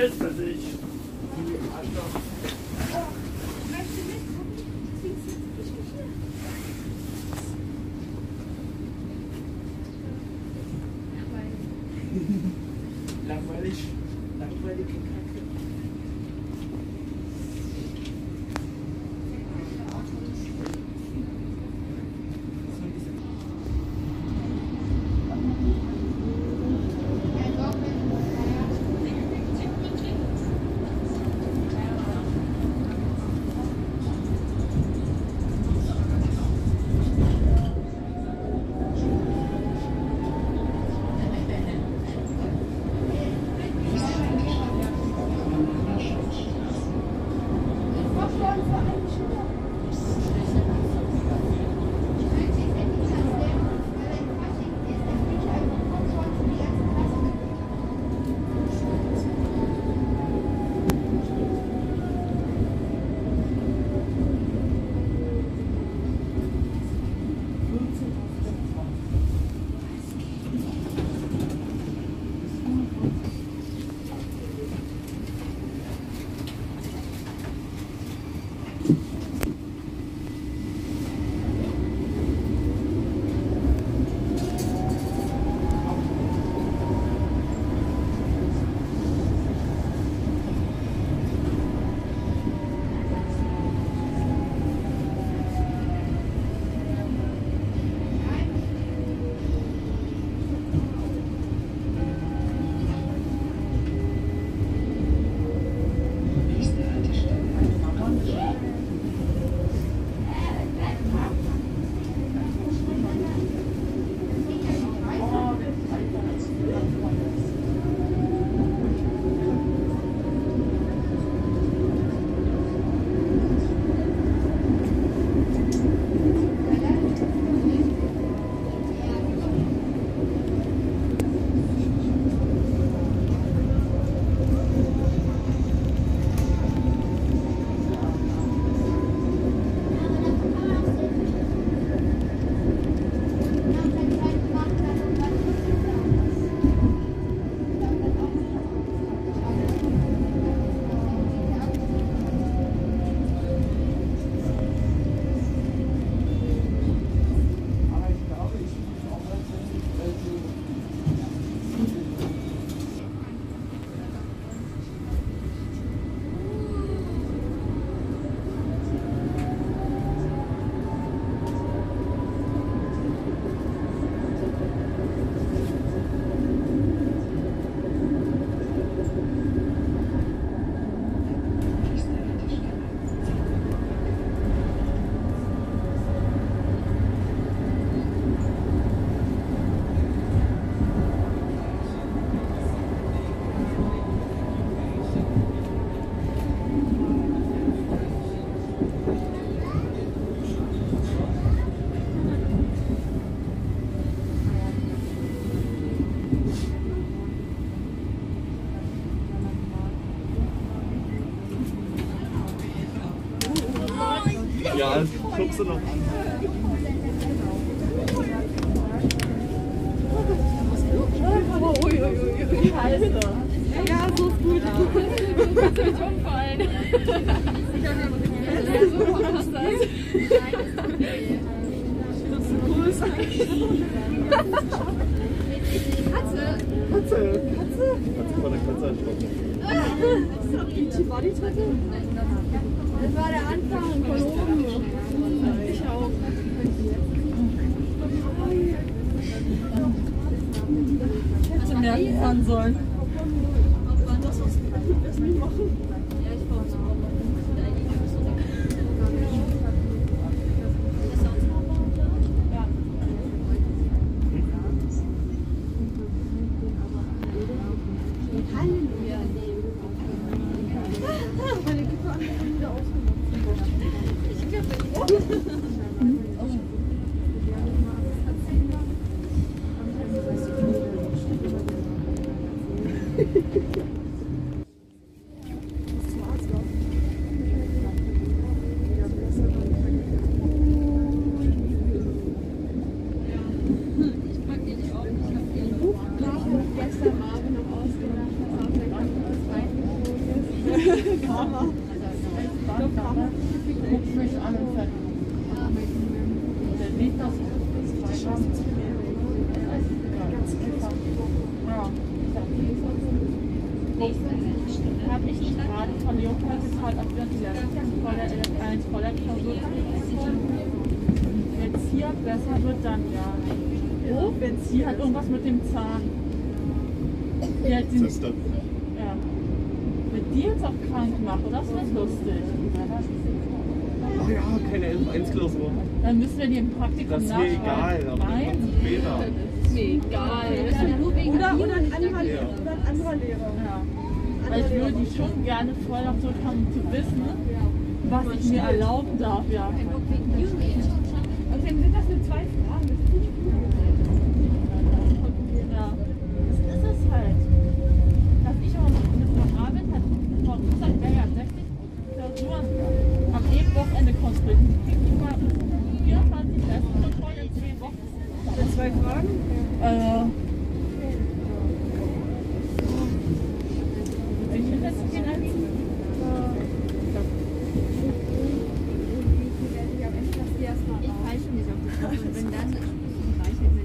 ist für dich. Langweilig. Langweilige Kacke. Ja, guckst du noch an. Ui, Scheiße. Ja, so ist gut. Du kannst nicht umfallen. Das ist so verpasst das. Das ist cool. Katze. Katze. Katze von der Katze erschrocken. War die Treppe? Das war der Anfang von oben. Ich auch. Ich hätte mehr fahren sollen. Drama. Guckt mich an und sagt, der liegt das. Habe ich nicht gerade von Leopold gefragt, ob wir uns jetzt vor der Klausur wenn es hier besser wird, dann ja. Oh, wenn es hier hat irgendwas mit dem Zahn. Ja, Ziste. ja. Mit dir jetzt auch krank machen, das wird lustig. Ach ja, keine 11-1-Klausur. Dann müssen wir die im Praktikum Das ist mir egal, aber dann Nein. kommt später. Mir egal. Oder ein anderer Lehrer. Ja. Weil ich würde die schon gerne vorher noch zurückkommen, zu wissen, was ich mir erlauben darf, ja. Außerdem sind das nur 2 Fragen. Das ist nicht gut. Ja, das ist es halt. Dass ich aber noch Arbeit hatte, Frau Rosenberger 60 Klausuren am Wochenende konstruiert. Ich war 24 Festkontrollen in 10 Wochen. Mit 2 Fragen? Welche Reste gehen als? Ich falsche mich auf die Klausur. Wenn dann reicht es nicht.